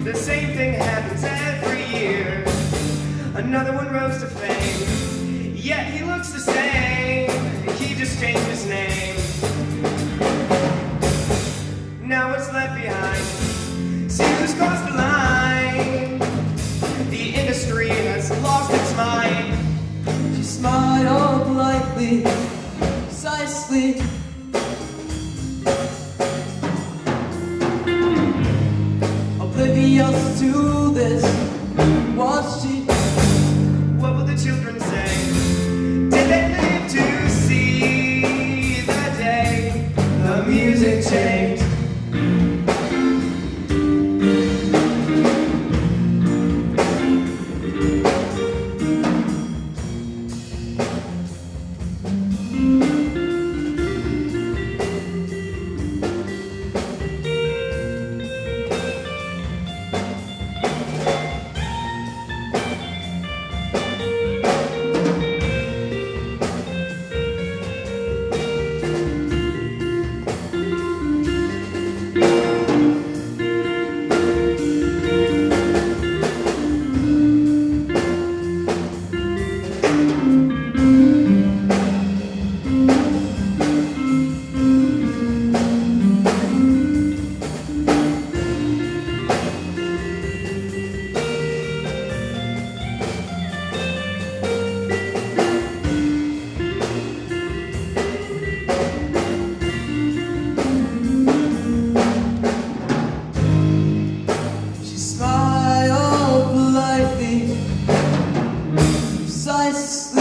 The same thing happens every year. Another one rose to fame, yet he looks the same. He just changed his name. Now what's left behind? See who's crossed the line. The industry has lost its mind. She smiled politely, precisely. Oblivious to this, was she? What will the children say? Did they live to see the day the music changed? Smile politely, precisely.